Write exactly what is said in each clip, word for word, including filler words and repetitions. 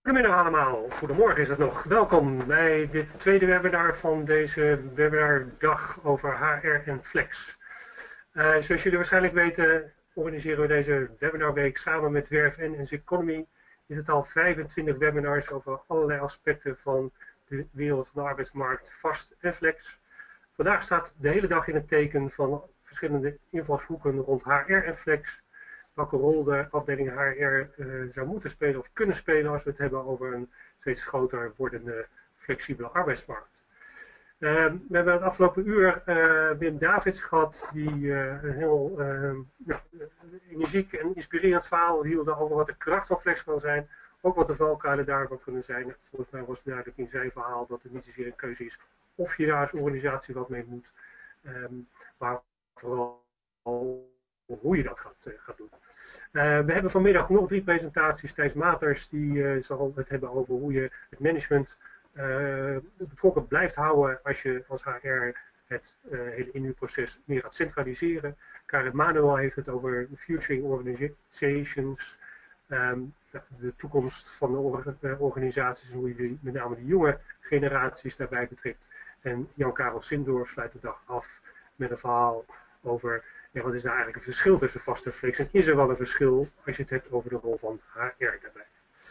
Goedemiddag allemaal, goedemorgen is het nog. Welkom bij dit tweede webinar van deze webinardag over H R en Flex. Uh, zoals jullie waarschijnlijk weten organiseren we deze webinarweek samen met Werf en Zipconomy. In totaal vijfentwintig webinars over allerlei aspecten van de wereld van de arbeidsmarkt, vast en flex. Vandaag staat de hele dag in het teken van verschillende invalshoeken rond H R en flex. Welke rol de afdeling H R uh, zou moeten spelen of kunnen spelen als we het hebben over een steeds groter wordende flexibele arbeidsmarkt. Uh, we hebben het afgelopen uur uh, Wim Davids gehad die uh, een heel uh, ja, energiek en inspirerend verhaal hield over wat de kracht van flex kan zijn. Ook wat de valkuilen daarvan kunnen zijn. Volgens mij was het duidelijk in zijn verhaal dat het niet zozeer een keuze is of je daar als organisatie wat mee moet. Um, maar vooral hoe je dat gaat, uh, gaat doen. Uh, we hebben vanmiddag nog drie presentaties. Thijs Maters die uh, zal het hebben over hoe je het management uh, betrokken blijft houden als je als H R het uh, hele inhuurproces meer gaat centraliseren. Karin Manuel heeft het over futuring organizations, um, de toekomst van de or uh, organisaties en hoe je die, met name de jonge generaties daarbij betrekt. En Jan-Karel Sindorf sluit de dag af met een verhaal over ja, wat is nou eigenlijk het verschil tussen vast en flex en is er wel een verschil als je het hebt over de rol van H R daarbij.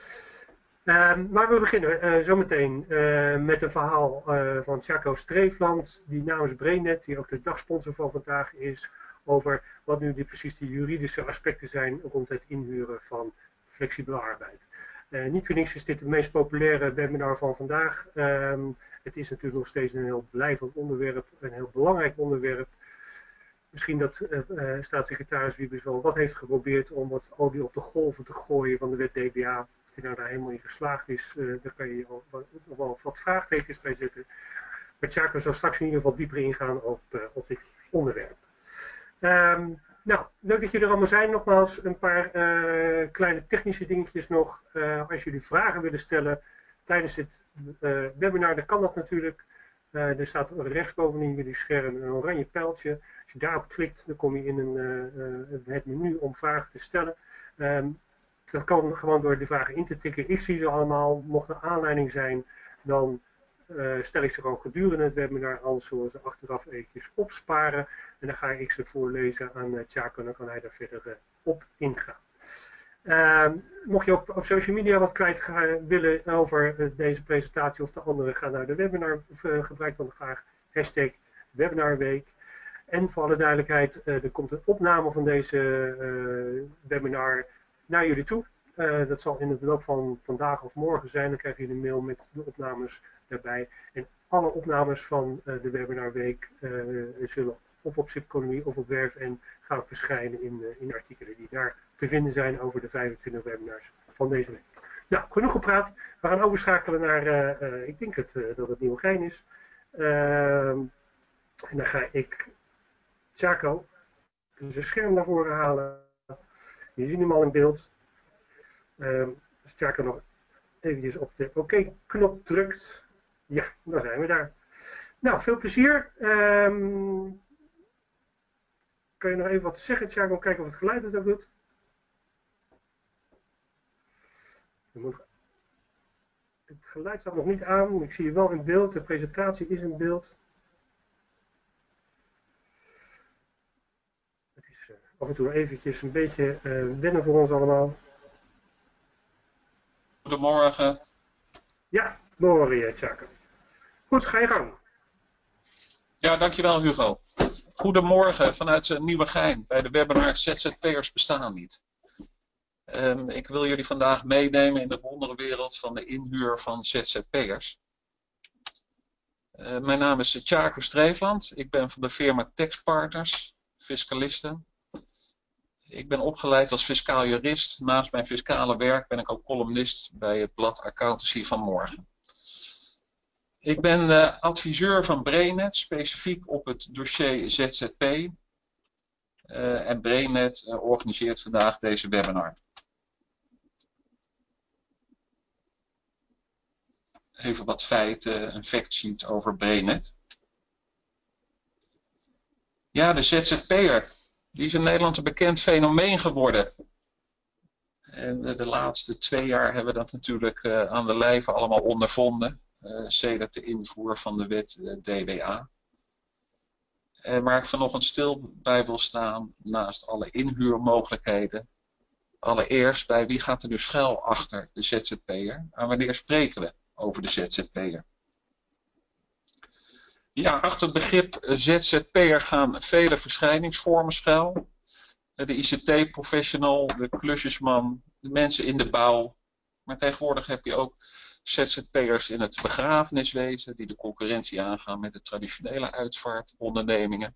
Um, maar we beginnen uh, zometeen uh, met een verhaal uh, van Tjako Streefland, die namens Brainet, die ook de dagsponsor van vandaag is, over wat nu die, precies de juridische aspecten zijn rond het inhuren van flexibele arbeid. Uh, niet voor niets is dit het meest populaire webinar van vandaag. Um, het is natuurlijk nog steeds een heel blijvend onderwerp, een heel belangrijk onderwerp. Misschien dat uh, uh, staatssecretaris Wiebes wel wat heeft geprobeerd om wat olie op de golven te gooien van de wet D B A. Of die nou daar helemaal in geslaagd is, uh, daar kan je nog wel wat vraagtekens bij zetten. Maar Tjako zal straks in ieder geval dieper ingaan op, uh, op dit onderwerp. Um, nou, leuk dat jullie er allemaal zijn. Nogmaals, een paar uh, kleine technische dingetjes nog. Uh, als jullie vragen willen stellen tijdens het uh, webinar, dan kan dat natuurlijk. Uh, er staat rechtsbovenin jullie scherm een oranje pijltje. Als je daarop klikt, dan kom je in een, uh, uh, het menu om vragen te stellen. Um, dat kan gewoon door de vragen in te tikken. Ik zie ze allemaal. Mocht er aanleiding zijn, dan uh, stel ik ze gewoon gedurende het webinar. Anders zullen we ze achteraf eventjes opsparen. En dan ga ik ze voorlezen aan uh, Tjako en dan kan hij daar verder uh, op ingaan. Uh, mocht je op, op social media wat kwijt gaan, willen over uh, deze presentatie of de andere, ga naar de webinar. Of, uh, gebruik dan graag hashtag webinarweek. En voor alle duidelijkheid, uh, er komt een opname van deze uh, webinar naar jullie toe. Uh, dat zal in het loop van vandaag of morgen zijn. Dan krijg je een mail met de opnames daarbij. En alle opnames van uh, de webinarweek uh, zullen of op Zipconomy of op Werf en gaan verschijnen in, uh, in artikelen die daar te vinden zijn over de vijfentwintig webinars van deze week. Nou, genoeg gepraat. We gaan overschakelen naar, uh, uh, ik denk het, uh, dat het Nieuwegein is. Uh, en dan ga ik Tjako zijn scherm naar voren halen. Je ziet hem al in beeld. Uh, als Tjako nog eventjes op de oké-knop drukt. Ja, dan zijn we daar. Nou, veel plezier. Um, kan je nog even wat zeggen, Tjako? Kijken of het geluid het ook doet. Het geluid staat nog niet aan. Ik zie je wel in beeld. De presentatie is in beeld. Het is uh, af en toe eventjes een beetje uh, wennen voor ons allemaal. Goedemorgen. Ja, horen je, Tjako. Goed, ga je gang. Ja, dankjewel Hugo. Goedemorgen vanuit Nieuwegein bij de webinar Z Z P'ers bestaan niet. Um, ik wil jullie vandaag meenemen in de wonderenwereld van de inhuur van Z Z P'ers. Uh, mijn naam is Tjako Streefland. Ik ben van de firma Tax Partners, fiscalisten. Ik ben opgeleid als fiscaal jurist. Naast mijn fiscale werk ben ik ook columnist bij het blad Accountancy van Morgen. Ik ben uh, adviseur van Brainet, specifiek op het dossier Z Z P. Uh, en Brainet uh, organiseert vandaag deze webinar. Even wat feiten, een factsheet over Brainet. Ja, de Z Z P'er, die is in Nederland een bekend fenomeen geworden. En de laatste twee jaar hebben we dat natuurlijk uh, aan de lijve allemaal ondervonden. Uh, sedert de invoer van de wet uh, D W A. En waar ik vanochtend stil bij wil staan, naast alle inhuurmogelijkheden. Allereerst, bij wie gaat er nu schuil achter de Z Z P'er? En wanneer spreken we over de Z Z P'er? Ja, achter het begrip Z Z P'er gaan vele verschijningsvormen schuil. De I C T-professional, de klusjesman, de mensen in de bouw. Maar tegenwoordig heb je ook Z Z P'ers in het begrafeniswezen die de concurrentie aangaan met de traditionele uitvaartondernemingen.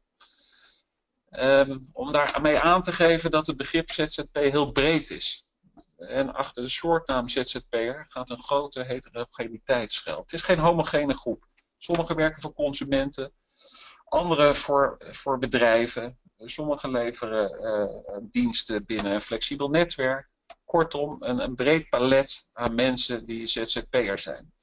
Um, om daarmee aan te geven dat het begrip Z Z P heel breed is. En achter de soortnaam Z Z P'er gaat een grote heterogeniteit schuil. Het is geen homogene groep. Sommigen werken voor consumenten, anderen voor, voor bedrijven. Sommigen leveren uh, diensten binnen een flexibel netwerk. Kortom, een, een breed palet aan mensen die Z Z P'er zijn.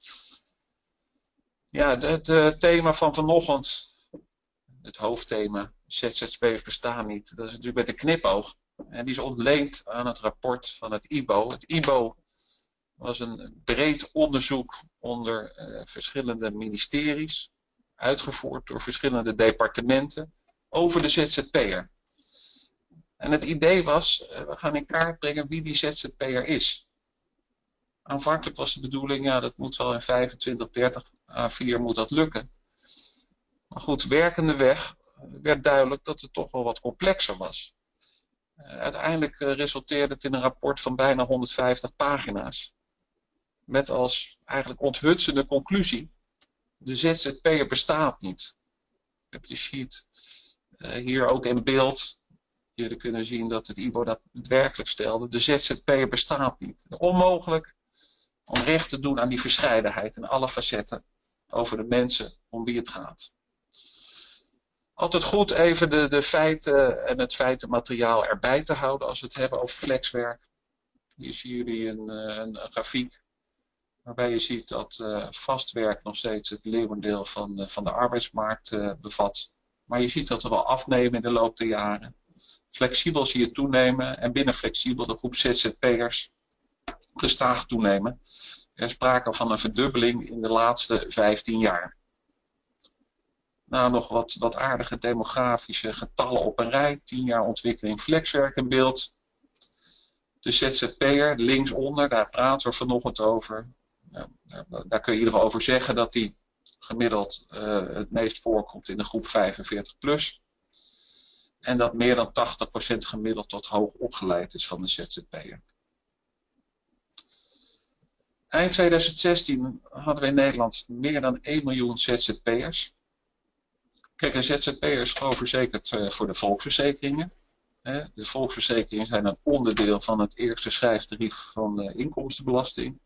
Ja, het, het thema van vanochtend, het hoofdthema, Z Z P'ers bestaan niet, dat is natuurlijk met een knipoog. En die is ontleend aan het rapport van het I B O. Het I B O was een breed onderzoek onder uh, verschillende ministeries, uitgevoerd door verschillende departementen, over de Z Z P'er. En het idee was, uh, we gaan in kaart brengen wie die Z Z P'er is. Aanvankelijk was de bedoeling, ja, dat moet wel in vijfentwintig, dertig A vier moet dat lukken. Maar goed, werkende weg werd duidelijk dat het toch wel wat complexer was. Uh, uiteindelijk uh, resulteerde het in een rapport van bijna honderdvijftig pagina's. Met als eigenlijk onthutsende conclusie, de Z Z P'er bestaat niet. Ik heb de sheet uh, hier ook in beeld. Jullie kunnen zien dat het I B O dat werkelijk stelde. De Z Z P'er bestaat niet. Onmogelijk om recht te doen aan die verscheidenheid in alle facetten over de mensen om wie het gaat. Altijd goed even de, de feiten en het feitenmateriaal erbij te houden als we het hebben over flexwerk. Hier zien jullie een, een, een grafiek waarbij je ziet dat uh, vastwerk nog steeds het leeuwendeel van, uh, van de arbeidsmarkt uh, bevat. Maar je ziet dat er wel afnemen in de loop der jaren. Flexibel zie je toenemen en binnen flexibel de groep Z Z P'ers gestaag toenemen. Er is sprake van een verdubbeling in de laatste vijftien jaar. Nou, nog wat, wat aardige demografische getallen op een rij. tien jaar ontwikkeling flexwerk in beeld. De Z Z P'er linksonder, daar praten we vanochtend over. Ja, daar, daar kun je in ieder geval over zeggen dat die gemiddeld uh, het meest voorkomt in de groep vijfenveertig plus. En dat meer dan tachtig procent gemiddeld tot hoog opgeleid is van de Z Z P'er. Eind tweeduizend zestien hadden we in Nederland meer dan één miljoen Z Z P'ers. Kijk, een Z Z P'er is gewoon verzekerd uh, voor de volksverzekeringen. Hè? De volksverzekeringen zijn een onderdeel van het eerste schrijftarief van de inkomstenbelasting.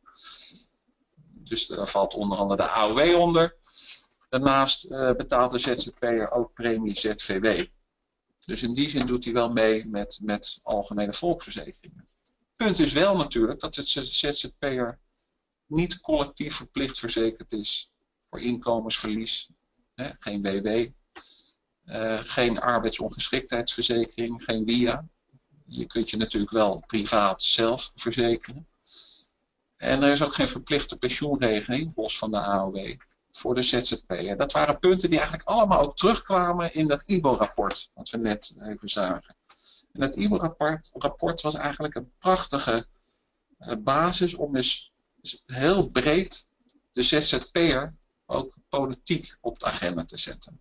Dus daar valt onder andere de A O W onder. Daarnaast uh, betaalt de Z Z P'er ook premie Z V W. Dus in die zin doet hij wel mee met, met algemene volksverzekeringen. Punt is wel natuurlijk dat het Z Z P'er niet collectief verplicht verzekerd is voor inkomensverlies. Hè? Geen W W. Uh, geen arbeidsongeschiktheidsverzekering, geen W I A. Je kunt je natuurlijk wel privaat zelf verzekeren. En er is ook geen verplichte pensioenregeling, los van de A O W, voor de Z Z P'er. Dat waren punten die eigenlijk allemaal ook terugkwamen in dat I B O-rapport, wat we net even zagen. En dat I B O-rapport rapport was eigenlijk een prachtige uh, basis om dus heel breed de Z Z P'er ook politiek op de agenda te zetten.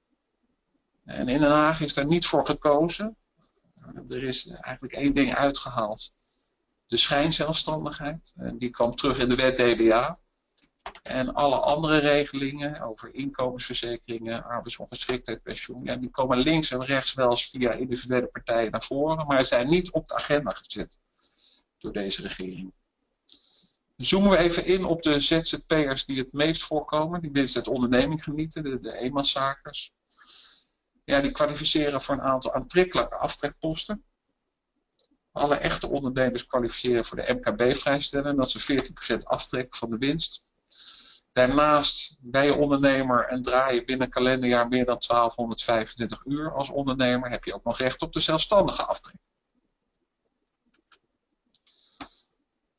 En in Den Haag is daar niet voor gekozen. Er is eigenlijk één ding uitgehaald. De schijnzelfstandigheid. En die kwam terug in de wet D W A. En alle andere regelingen over inkomensverzekeringen, arbeidsongeschiktheid, pensioen. Ja, die komen links en rechts wel eens via individuele partijen naar voren. Maar zijn niet op de agenda gezet door deze regering. Zoomen we even in op de Z Z P'ers die het meest voorkomen. Die minstens uit onderneming genieten. De, de eenmanszakers. Ja, die kwalificeren voor een aantal aantrekkelijke aftrekposten. Alle echte ondernemers kwalificeren voor de M K B-vrijstelling. Dat is een veertien procent aftrek van de winst. Daarnaast ben je ondernemer en draai je binnen een kalenderjaar meer dan twaalfhonderdvijfentwintig uur als ondernemer. Heb je ook nog recht op de zelfstandige aftrek.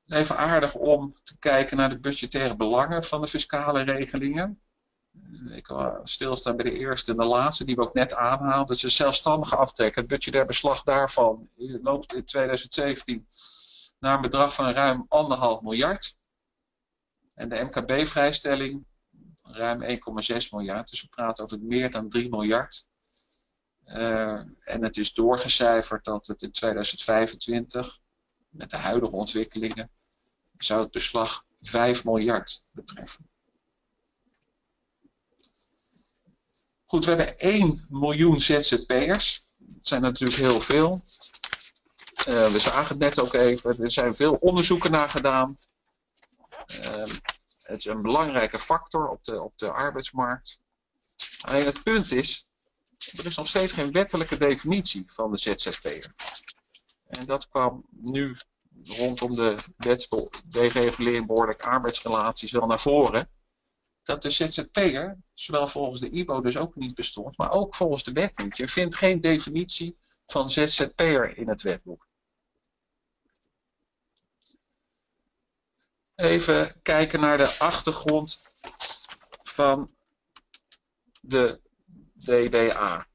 Even aardig om te kijken naar de budgettaire belangen van de fiscale regelingen. Ik wil stilstaan bij de eerste en de laatste, die we ook net aanhaalden. Dat is een zelfstandige aftrek. Het budgettair beslag daarvan loopt in tweeduizend zeventien naar een bedrag van ruim anderhalf miljard. En de M K B-vrijstelling ruim één komma zes miljard. Dus we praten over meer dan drie miljard. Uh, en het is doorgecijferd dat het in tweeduizend vijfentwintig, met de huidige ontwikkelingen, zou het beslag vijf miljard betreffen. Goed, we hebben één miljoen Z Z P'ers. Dat zijn natuurlijk heel veel. Uh, we zagen het net ook even. Er zijn veel onderzoeken naar gedaan. Uh, het is een belangrijke factor op de, op de arbeidsmarkt. Alleen het punt is, er is nog steeds geen wettelijke definitie van de Z Z P'er. En dat kwam nu rondom de wet deregulering behoorlijke arbeidsrelaties wel naar voren. Dat de Z Z P'er, zowel volgens de I B O dus ook niet bestond, maar ook volgens de wet niet. Je vindt geen definitie van Z Z P'er in het wetboek. Even kijken naar de achtergrond van de D B A.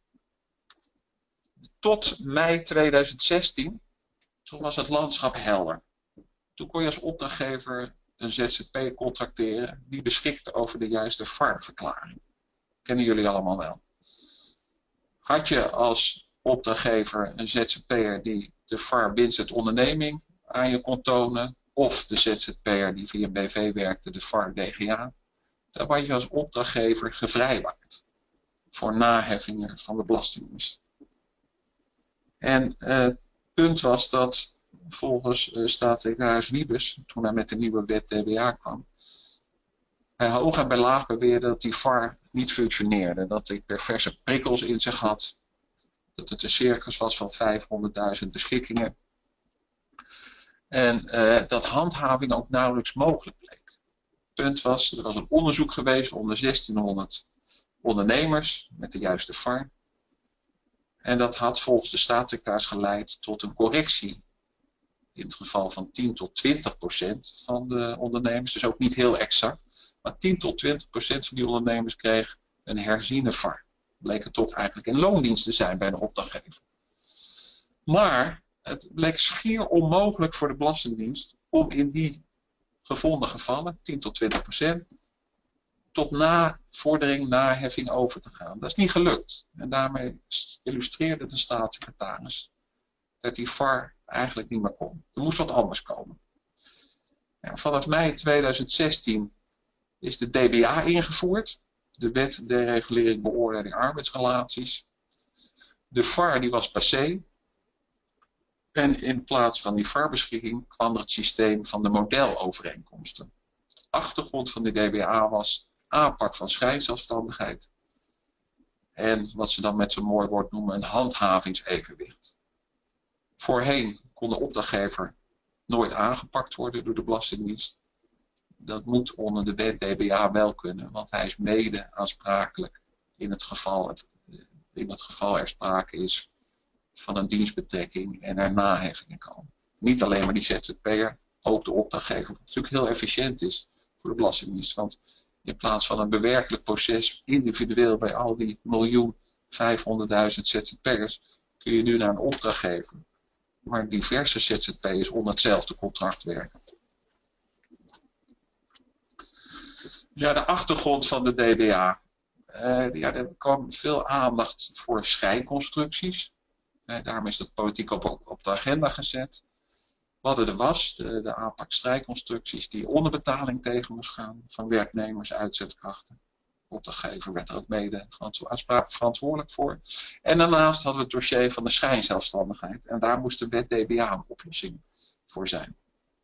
Tot mei tweeduizend zestien, toen was het landschap helder. Toen kon je als opdrachtgever een Z Z P contracteren die beschikte over de juiste V A R-verklaring. Kennen jullie allemaal wel. Had je als opdrachtgever een Z Z P'er die de V A R winst het onderneming aan je kon tonen, of de Z Z P'er die via een B V werkte, de V A R D G A, dan was je als opdrachtgever gevrijwaard voor naheffingen van de Belastingdienst. En uh, het punt was dat volgens uh, staatssecretaris Wiebes, toen hij met de nieuwe wet D B A kwam, hij hoog en bij laag beweerde dat die V A R niet functioneerde. Dat hij perverse prikkels in zich had. Dat het een circus was van vijfhonderdduizend beschikkingen. En uh, dat handhaving ook nauwelijks mogelijk bleek. Het punt was, er was een onderzoek geweest onder zestienhonderd ondernemers met de juiste V A R. En dat had volgens de staatssecretaris geleid tot een correctie. In het geval van tien tot twintig procent van de ondernemers. Dus ook niet heel exact. Maar tien tot twintig procent van die ondernemers kreeg een herziene V A R. Bleek het toch eigenlijk in loondienst te zijn bij de opdrachtgever. Maar het bleek schier onmogelijk voor de Belastingdienst om in die gevonden gevallen, tien tot twintig procent, tot na vordering, naheffing over te gaan. Dat is niet gelukt. En daarmee illustreerde de staatssecretaris dat die V A R eigenlijk niet meer kon. Er moest wat anders komen. Ja, vanaf mei tweeduizend zestien is de D B A ingevoerd. De wet deregulering beoordeling arbeidsrelaties. De V A R die was passé. En in plaats van die V A R-beschikking kwam er het systeem van de modelovereenkomsten. De achtergrond van de D B A was aanpak van schijnzelfstandigheid. En wat ze dan met zo'n mooi woord noemen een handhavingsevenwicht. Voorheen kon de opdrachtgever nooit aangepakt worden door de Belastingdienst. Dat moet onder de wet D B A wel kunnen, want hij is mede aansprakelijk in het geval, het, in het geval er sprake is van een dienstbetrekking en er naheffingen komen. Niet alleen maar die Z Z P'er, ook de opdrachtgever, wat natuurlijk heel efficiënt is voor de Belastingdienst. Want in plaats van een bewerkelijk proces individueel bij al die miljoen vijfhonderdduizend Z Z P'ers, kun je nu naar een opdrachtgever waar diverse Z Z P'ers onder hetzelfde contract werken. Ja, de achtergrond van de D B A. Uh, ja, er kwam veel aandacht voor schijnconstructies. Uh, daarom is dat politiek op, op de agenda gezet. We hadden de W A S, de, de aanpak schijnconstructies, die onderbetaling tegen moest gaan van werknemers, uitzetkrachten. De opdrachtgever werd er ook mede verantwoordelijk voor. En daarnaast hadden we het dossier van de schijnzelfstandigheid. En daar moest de wet D B A een oplossing voor zijn.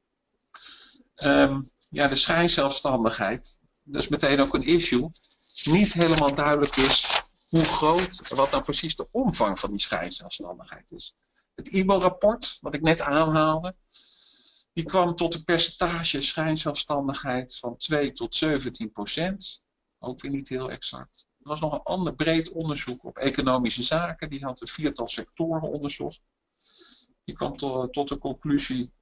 Um, ja, de schijnzelfstandigheid, dat is meteen ook een issue. Niet helemaal duidelijk is hoe groot, wat dan precies de omvang van die schijnzelfstandigheid is. Het I B O-rapport, wat ik net aanhaalde, die kwam tot een percentage schijnzelfstandigheid van twee tot zeventien procent. Ook weer niet heel exact. Er was nog een ander breed onderzoek op economische zaken. Die had een viertal sectoren onderzocht. Die kwam to, tot de conclusie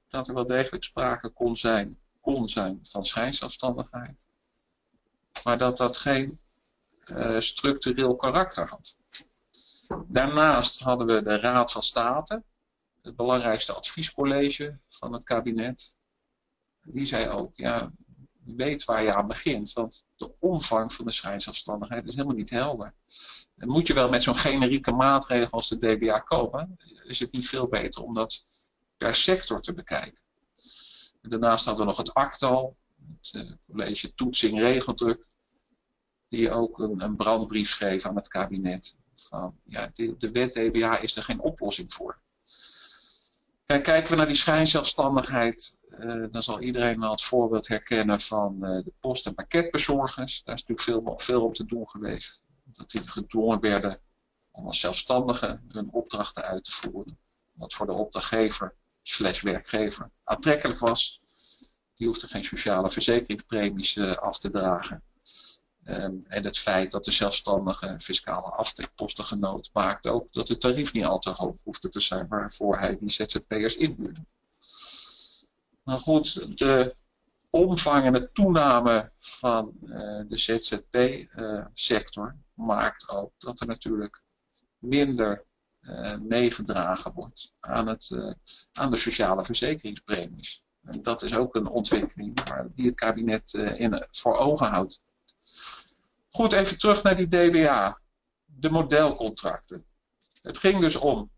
dat er wel degelijk sprake kon zijn, kon zijn van schijnzelfstandigheid. Maar dat dat geen uh, structureel karakter had. Daarnaast hadden we de Raad van State, het belangrijkste adviescollege van het kabinet. Die zei ook, ja, weet waar je aan begint, want de omvang van de schijnzelfstandigheid is helemaal niet helder. En moet je wel met zo'n generieke maatregel als de D B A komen, is het niet veel beter om dat per sector te bekijken. En daarnaast hadden we nog het A C T A L, het uh, college Toetsing Regeldruk, die ook een, een brandbrief schreef aan het kabinet. Van, ja, de, de wet D B A is er geen oplossing voor. Kijk, kijken we naar die schijnzelfstandigheid, uh, dan zal iedereen wel het voorbeeld herkennen van uh, de post- en pakketbezorgers. Daar is natuurlijk veel, veel op te doen geweest. Dat die gedwongen werden om als zelfstandigen hun opdrachten uit te voeren. Wat voor de opdrachtgever slash werkgever aantrekkelijk was. Die hoefde geen sociale verzekeringspremies uh, af te dragen. Um, en het feit dat de zelfstandige fiscale aftrekposten genoot maakte ook dat het tarief niet al te hoog hoefde te zijn waarvoor hij die Z Z P'ers inhuurde. Maar goed, de omvang en de toename van uh, de Z Z P-sector uh, maakt ook dat er natuurlijk minder uh, meegedragen wordt aan, het, uh, aan de sociale verzekeringspremies. En dat is ook een ontwikkeling waar, die het kabinet uh, in, voor ogen houdt. Goed, even terug naar die D B A. De modelcontracten. Het ging dus om,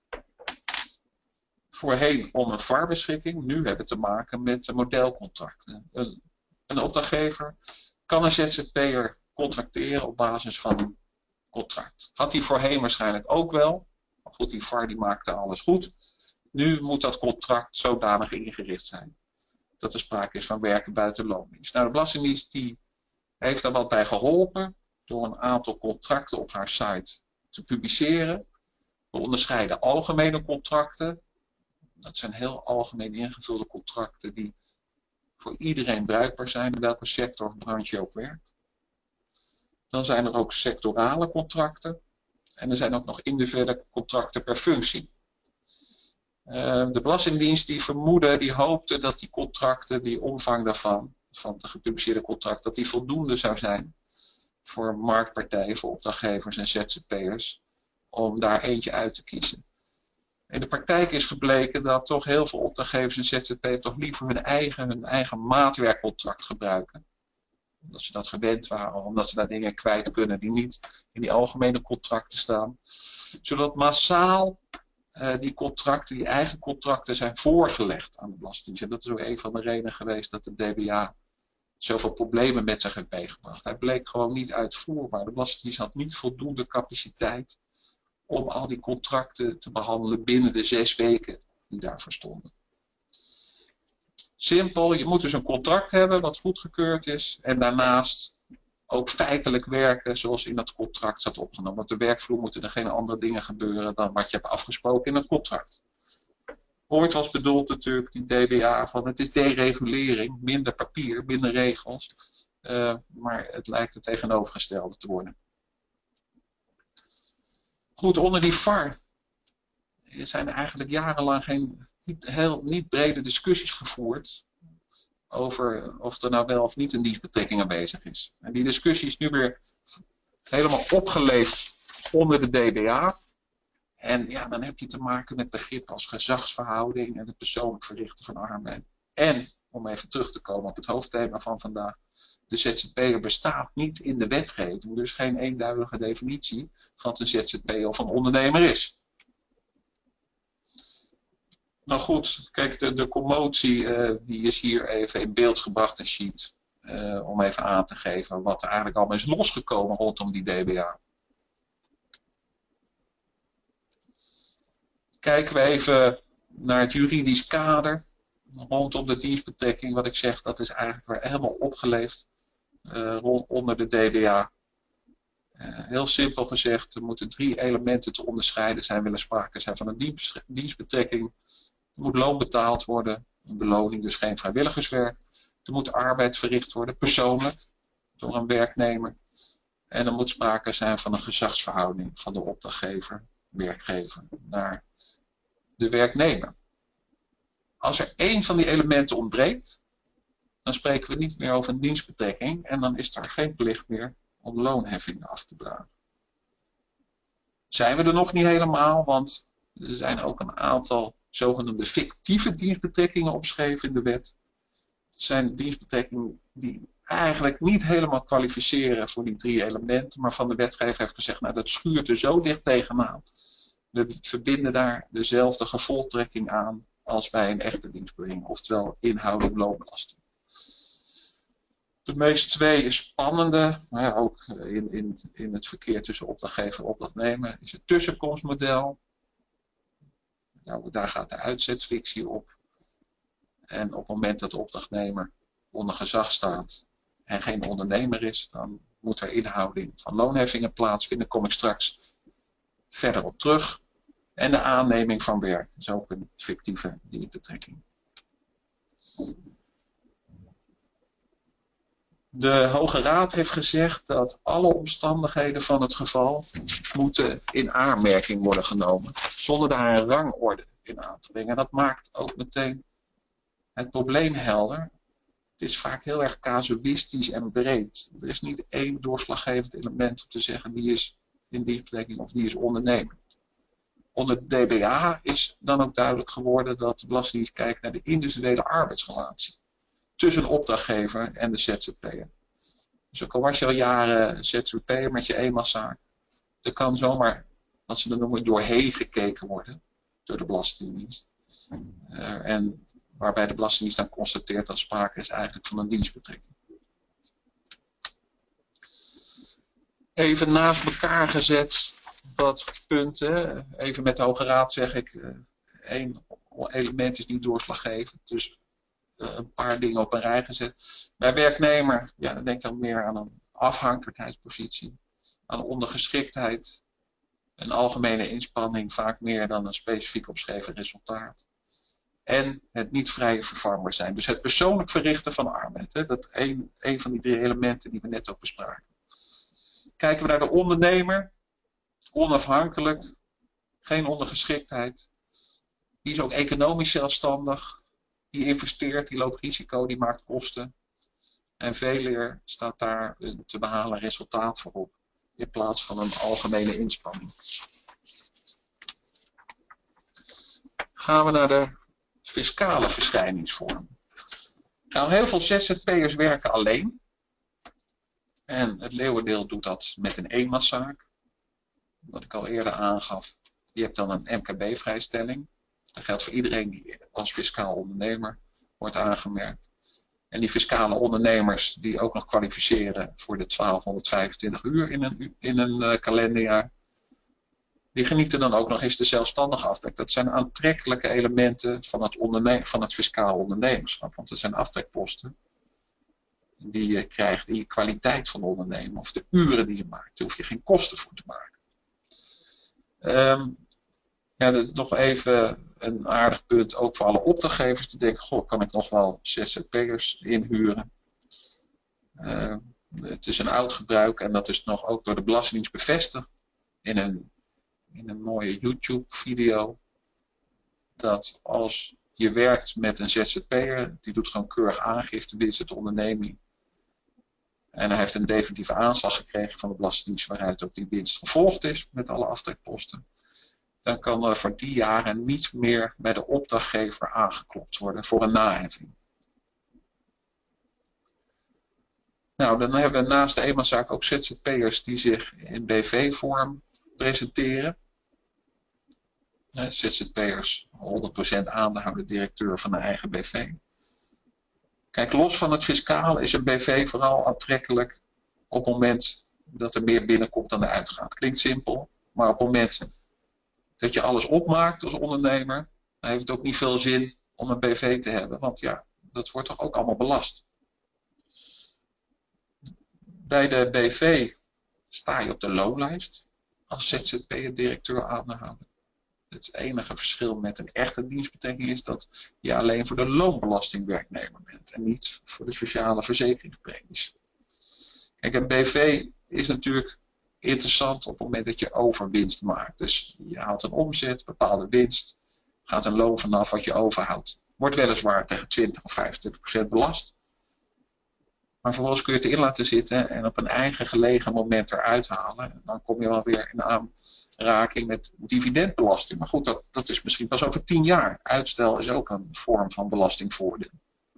voorheen om een V A R-beschikking. Nu hebben we te maken met de modelcontracten. Een, een opdrachtgever kan een Z Z P'er contracteren op basis van een contract. Had hij voorheen waarschijnlijk ook wel. Maar goed, die V A R die maakte alles goed. Nu moet dat contract zodanig ingericht zijn dat er sprake is van werken buiten loondienst. Nou, de Belastingdienst die heeft daar wat bij geholpen door een aantal contracten op haar site te publiceren. We onderscheiden algemene contracten. Dat zijn heel algemeen ingevulde contracten die voor iedereen bruikbaar zijn in welke sector of branche je ook werkt. Dan zijn er ook sectorale contracten. En er zijn ook nog individuele contracten per functie. Uh, de Belastingdienst die vermoedde, die hoopte dat die contracten, die omvang daarvan, van de gepubliceerde contract, dat die voldoende zou zijn voor marktpartijen, voor opdrachtgevers en Z Z P'ers, om daar eentje uit te kiezen. In de praktijk is gebleken dat toch heel veel opdrachtgevers en Z Z P'ers toch liever hun eigen, hun eigen maatwerkcontract gebruiken. Omdat ze dat gewend waren, omdat ze daar dingen kwijt kunnen die niet in die algemene contracten staan. Zodat massaal uh, die contracten, die eigen contracten, zijn voorgelegd aan de Belastingdienst. En dat is ook een van de redenen geweest dat de D B A zoveel problemen met zich heeft meegebracht. Hij bleek gewoon niet uitvoerbaar. De Belastingdienst had niet voldoende capaciteit om al die contracten te behandelen binnen de zes weken die daarvoor stonden. Simpel, je moet dus een contract hebben wat goedgekeurd is en daarnaast ook feitelijk werken zoals in dat contract staat opgenomen. Want op de werkvloer moeten er geen andere dingen gebeuren dan wat je hebt afgesproken in het contract. Ooit was bedoeld natuurlijk die D B A van het is deregulering, minder papier, minder regels. Uh, maar het lijkt het tegenovergestelde te worden. Goed, onder die V A R zijn er eigenlijk jarenlang geen niet, heel, niet brede discussies gevoerd over of er nou wel of niet een dienstbetrekking aanwezig is. En die discussie is nu weer helemaal opgeleefd onder de D B A. En ja, dan heb je te maken met begrippen als gezagsverhouding en het persoonlijk verrichten van arbeid. En, om even terug te komen op het hoofdthema van vandaag, de Z Z P'er bestaat niet in de wetgeving, dus geen eenduidige definitie van wat een Z Z P'er of een ondernemer is. Nou goed, kijk, de, de commotie uh, die is hier even in beeld gebracht, een sheet, uh, om even aan te geven wat er eigenlijk allemaal is losgekomen rondom die D B A. Kijken we even naar het juridisch kader rondom de dienstbetrekking. Wat ik zeg, dat is eigenlijk weer helemaal opgeleefd uh, rond, onder de D B A. Uh, heel simpel gezegd, er moeten drie elementen te onderscheiden zijn. Willen sprake zijn van een dienst, dienstbetrekking. Er moet loon betaald worden, een beloning, dus geen vrijwilligerswerk. Er moet arbeid verricht worden, persoonlijk, door een werknemer. En er moet sprake zijn van een gezagsverhouding van de opdrachtgever, werkgever, naar de werknemer. Als er één van die elementen ontbreekt, dan spreken we niet meer over een dienstbetrekking en dan is er geen plicht meer om loonheffingen af te dragen. Zijn we er nog niet helemaal, want er zijn ook een aantal zogenaamde fictieve dienstbetrekkingen opgeschreven in de wet. Het zijn dienstbetrekkingen die eigenlijk niet helemaal kwalificeren voor die drie elementen, maar van de wetgever heeft gezegd, nou dat schuurt er zo dicht tegenaan. We verbinden daar dezelfde gevolgtrekking aan als bij een echte dienstbetrekking, oftewel inhoudelijk loonbelasting. De meest twee spannende, maar ja, ook in, in, in het verkeer tussen opdrachtgever en opdrachtnemer, is het tussenkomstmodel. Nou, daar gaat de uitzetfictie op. En op het moment dat de opdrachtnemer onder gezag staat en geen ondernemer is, dan moet er inhouding van loonheffingen plaatsvinden. Daar kom ik straks verder op terug. En de aanneming van werk is ook een fictieve dienstbetrekking. De Hoge Raad heeft gezegd dat alle omstandigheden van het geval moeten in aanmerking worden genomen, zonder daar een rangorde in aan te brengen. En dat maakt ook meteen het probleem helder. Het is vaak heel erg casuïstisch en breed. Er is niet één doorslaggevend element om te zeggen die is in dienstbetrekking of die is ondernemer. Onder de D B A is dan ook duidelijk geworden dat de Belastingdienst kijkt naar de individuele arbeidsrelatie tussen een opdrachtgever en de Z Z P'er. Dus ook al was je al jaren Z Z P'er met je eenmanszaak, er kan zomaar, wat ze dan noemen, doorheen gekeken worden door de Belastingdienst. Uh, en waarbij de Belastingdienst dan constateert dat sprake is eigenlijk van een dienstbetrekking. Even naast elkaar gezet wat punten. Even met de Hoge Raad zeg ik, uh, één element is niet doorslaggevend. Dus een paar dingen op een rij gezet. Bij werknemer, ja, dan denk ik dan meer aan een afhankelijkheidspositie, aan ondergeschiktheid, een algemene inspanning, vaak meer dan een specifiek opgeschreven resultaat. En het niet vrije vervangen zijn. Dus het persoonlijk verrichten van arbeid. Hè, dat een, een van die drie elementen die we net ook bespraken. Kijken we naar de ondernemer, onafhankelijk, geen ondergeschiktheid. Die is ook economisch zelfstandig. Die investeert, die loopt risico, die maakt kosten. En veel eer staat daar een te behalen resultaat voor op. In plaats van een algemene inspanning. Gaan we naar de fiscale verschijningsvorm. Nou, heel veel Z Z P'ers werken alleen. En het leeuwendeel doet dat met een eenmanszaak. Wat ik al eerder aangaf. Je hebt dan een M K B-vrijstelling. Dat geldt voor iedereen die als fiscaal ondernemer wordt aangemerkt. En die fiscale ondernemers die ook nog kwalificeren voor de twaalfhonderdvijfentwintig uur in een, in een uh, kalenderjaar. Die genieten dan ook nog eens de zelfstandige aftrek. Dat zijn aantrekkelijke elementen van het, onderne- van het fiscaal ondernemerschap. Want dat zijn aftrekposten die je krijgt in je kwaliteit van ondernemen. Of de uren die je maakt. Daar hoef je geen kosten voor te maken. Um, ja, de, nog even een aardig punt ook voor alle opdrachtgevers. Die denken, goh, kan ik nog wel Z Z P'ers inhuren? Uh, het is een oud gebruik en dat is nog ook door de Belastingdienst bevestigd. In een in een mooie YouTube video, dat als je werkt met een Z Z P'er, die doet gewoon keurig aangifte winst uit de onderneming. En hij heeft een definitieve aanslag gekregen van de Belastingdienst waaruit ook die winst gevolgd is met alle aftrekposten. Dan kan er voor die jaren niet meer bij de opdrachtgever aangeklopt worden voor een naheffing. Nou, dan hebben we naast de eenmanszaak ook Z Z P'ers die zich in B V-vorm presenteren. Z Z P'ers, honderd procent aandeelhouder directeur van een eigen B V. Kijk, los van het fiscaal is een B V vooral aantrekkelijk op het moment dat er meer binnenkomt dan er uitgaat. Klinkt simpel, maar op het moment dat je alles opmaakt als ondernemer, dan heeft het ook niet veel zin om een B V te hebben. Want ja, dat wordt toch ook allemaal belast. Bij de B V sta je op de loonlijst als Z Z P'er-directeur aandeelhouder. Het enige verschil met een echte dienstbetrekking is dat je alleen voor de loonbelasting werknemer bent en niet voor de sociale verzekeringspremies. Kijk, een B V is natuurlijk interessant op het moment dat je overwinst maakt. Dus je haalt een omzet, bepaalde winst, gaat een loon vanaf wat je overhoudt. wordt weliswaar tegen twintig of vijfentwintig procent belast. Maar vervolgens kun je het in laten zitten en op een eigen gelegen moment eruit halen. Dan kom je wel weer in aanraking met dividendbelasting. Maar goed, dat, dat is misschien pas over tien jaar. Uitstel is ook een vorm van belastingvoordeel.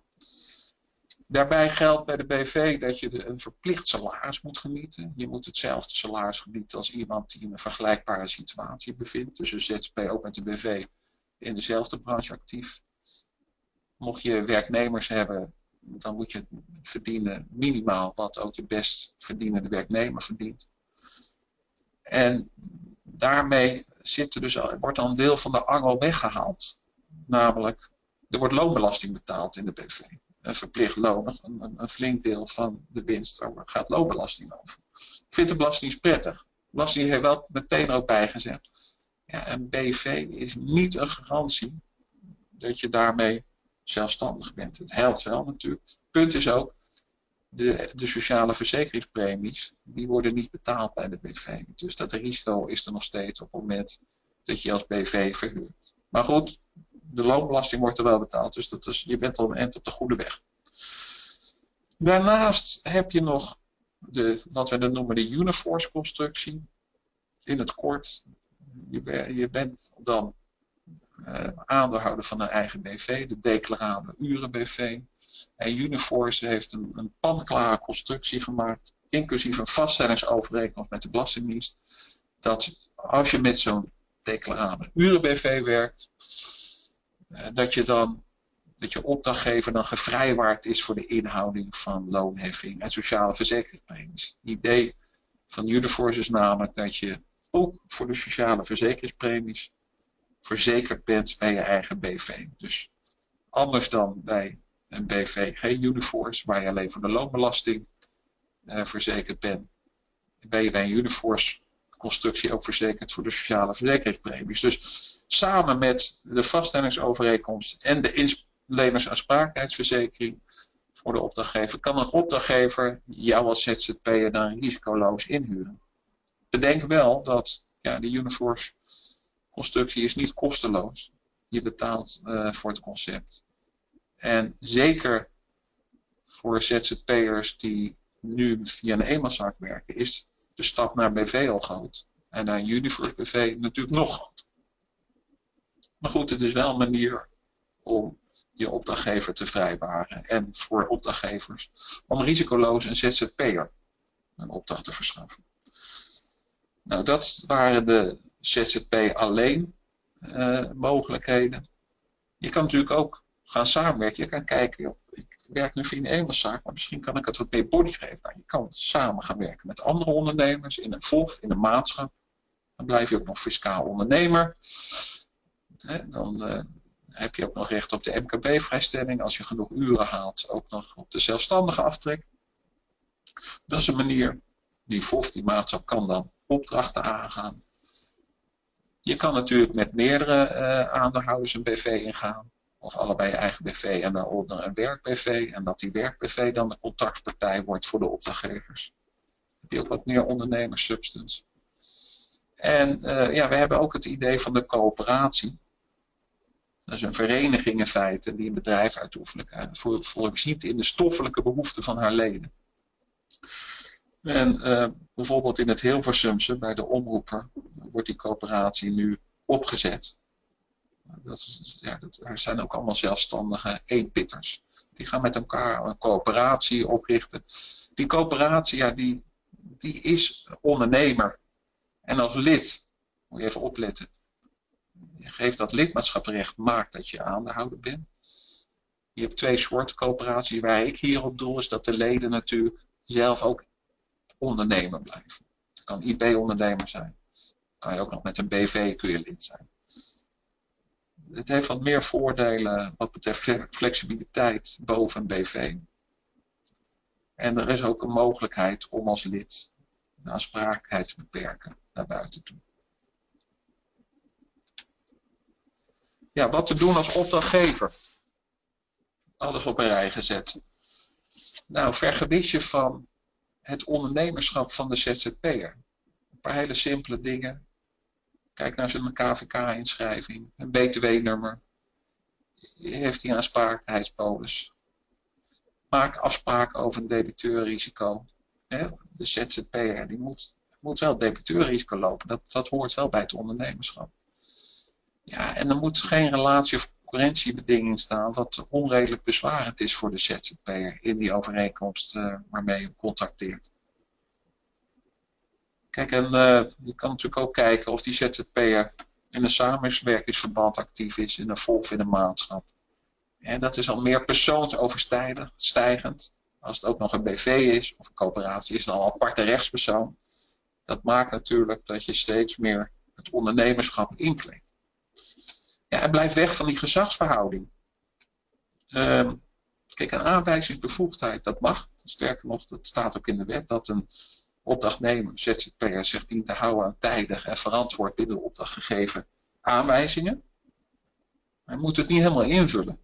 Daarbij geldt bij de B V dat je een verplicht salaris moet genieten. Je moet hetzelfde salaris genieten als iemand die in een vergelijkbare situatie bevindt. Dus een Z Z P ook met de B V in dezelfde branche actief. Mocht je werknemers hebben, dan moet je verdienen minimaal wat ook de best verdienende werknemer verdient. En daarmee zit er dus, wordt dan een deel van de angel weggehaald. Namelijk, er wordt loonbelasting betaald in de B V. Een verplicht loon, een, een flink deel van de winst, daar gaat loonbelasting over. Ik vind de belasting prettig. De belasting heeft wel meteen ook bijgezet. Ja, een B V is niet een garantie dat je daarmee zelfstandig bent. Het helpt wel natuurlijk. Het punt is ook, de, de sociale verzekeringspremies, die worden niet betaald bij de B V. Dus dat risico is er nog steeds op het moment dat je als B V verhuurt. Maar goed, de loonbelasting wordt er wel betaald, dus dat is, je bent al een eind op de goede weg. Daarnaast heb je nog de, wat we dan noemen de Uniforce constructie. In het kort, je, je bent dan uh, aandeelhouder van een eigen B V, de declarabele uren B V. En Uniforce heeft een, een panklare constructie gemaakt, inclusief een vaststellingsovereenkomst met de Belastingdienst, dat als je met zo'n declarabele uren B V werkt, dat je dan, dat je opdrachtgever dan gevrijwaard is voor de inhouding van loonheffing en sociale verzekeringspremies. Het idee van Uniforce is namelijk dat je ook voor de sociale verzekeringspremies verzekerd bent bij je eigen B V. Dus anders dan bij een B V geen Uniforce, waar je alleen voor de loonbelasting uh, verzekerd bent, ben je bij een Uniforce constructie ook verzekerd voor de sociale verzekeringspremies. Dus samen met de vaststellingsovereenkomst en de inlenersaansprakelijkheidsverzekering voor de opdrachtgever kan een opdrachtgever jou als Z Z P'er dan risicoloos inhuren. Bedenk wel dat ja, de Uniforce constructie is niet kosteloos. Je betaalt uh, voor het concept. En zeker voor Z Z P'ers die nu via een eenmanszaak werken, is de stap naar B V al groot. En naar een Uniforce B V natuurlijk nog groter. Maar goed, het is wel een manier om je opdrachtgever te vrijwaren. En voor opdrachtgevers om risicoloos een Z Z P'er een opdracht te verschaffen. Nou, dat waren de Z Z P alleen uh, mogelijkheden. Je kan natuurlijk ook gaan samenwerken. Je kan kijken, ik werk nu via een eenmanszaak, maar misschien kan ik het wat meer body geven. Nou, je kan samen gaan werken met andere ondernemers in een V O F, in een maatschap. Dan blijf je ook nog fiscaal ondernemer. Dan uh, heb je ook nog recht op de M K B-vrijstelling. Als je genoeg uren haalt, ook nog op de zelfstandige aftrek. Dat is een manier. Die V O F, die maatschap, kan dan opdrachten aangaan. Je kan natuurlijk met meerdere uh, aandeelhouders een B V ingaan. Of allebei je eigen B V en daaronder een werk-B V. En dat die werk-B V dan de contactpartij wordt voor de opdrachtgevers. Dan heb je ook wat meer ondernemerssubstance. En uh, ja, we hebben ook het idee van de coöperatie. Dat is een vereniging in feite die een bedrijf uitoefenen voor, voorziet in de stoffelijke behoeften van haar leden. En uh, bijvoorbeeld in het Hilversumse, bij de omroeper, wordt die coöperatie nu opgezet. Dat is, ja, dat, er zijn ook allemaal zelfstandige eenpitters. Die gaan met elkaar een coöperatie oprichten. Die coöperatie, ja, die, die is ondernemer. En als lid, moet je even opletten. Je geeft dat lidmaatschaprecht, maakt dat je aandeelhouder bent. Je hebt twee soorten coöperatie. Waar ik hier op doel is dat de leden natuurlijk zelf ook ondernemer blijven. Het kan I B-ondernemer zijn. Kan je ook nog met een B V kun je lid zijn. Het heeft wat meer voordelen wat betreft flexibiliteit boven een B V. En er is ook een mogelijkheid om als lid de aansprakelijkheid te beperken naar buiten toe. Ja, wat te doen als opdrachtgever. Alles op een rij gezet. Nou, vergewis je van het ondernemerschap van de Z Z P'er. Een paar hele simpele dingen. Kijk naar zijn K V K-inschrijving, een B T W-nummer. heeft hij een aansprakelijkheidspolis. Maak afspraken over een debiteurrisico. Hè? De Z Z P'er die moet, moet wel debiteurrisico lopen. Dat, dat hoort wel bij het ondernemerschap. Ja, en er moet geen relatie of concurrentiebeding staan dat onredelijk bezwarend is voor de Z Z P'er in die overeenkomst uh, waarmee je contracteert. Kijk, en uh, je kan natuurlijk ook kijken of die Z Z P'er in een samenwerkingsverband actief is, in een V O F in een maatschap. En dat is al meer persoonsoverstijgend. Als het ook nog een B V is of een coöperatie, is het al een aparte rechtspersoon. Dat maakt natuurlijk dat je steeds meer het ondernemerschap inkleedt. Ja, en blijf weg van die gezagsverhouding. Um, kijk, een aanwijzingsbevoegdheid, dat mag. Sterker nog, dat staat ook in de wet, dat een opdrachtnemer, Z Z P'er, zich dient te houden aan tijdig en verantwoord binnen de opdracht gegeven aanwijzingen. Hij moet het niet helemaal invullen.